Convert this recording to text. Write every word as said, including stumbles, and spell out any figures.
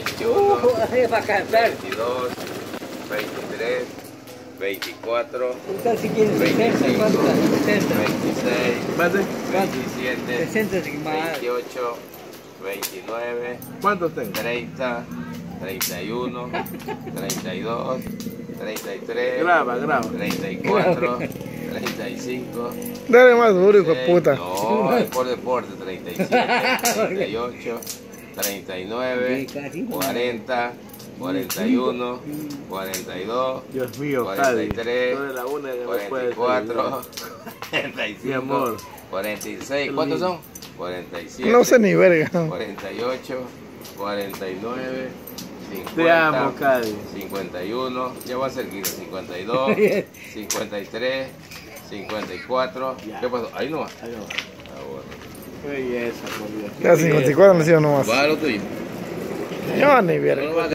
veintiuno, Uh, va a cantar. veintidós, veintitrés, veinticuatro, Usted si quiere sesenta, veinticinco, ¿cuánto da? sesenta. veintiséis, ¿Mate? veintisiete, sesenta es más. veintiocho, veintinueve, ¿Cuántos tengo? treinta, treinta y uno, treinta y dos, treinta y tres, Graba, graba. treinta y cuatro, treinta y cinco. Dale más duro, hijo de puta. No, es por deporte. treinta y siete, treinta y ocho, treinta y nueve, cuarenta, cuarenta y uno, cuarenta y dos, Dios mío, cuarenta y Cádiz. tres, Tú eres la única que me cuarenta puede y cuatro, decir. cuarenta y Mi cinco, amor. cuarenta y seis. ¿Cuántos son? cuarenta y siete. No sé ni verga. cuarenta y ocho, cuarenta y nueve, cincuenta, Te amo, Cádiz. cincuenta y uno, ya va a ser quince, cincuenta y dos, cincuenta y tres, cincuenta y cuatro. Ya. ¿Qué pasó? Ahí nomás. Ahí va. Ah, bueno. Qué belleza, por Dios. Ya cincuenta y cuatro no sé nomás. Va a lo tuyo. Yo ni No verga. lo vas a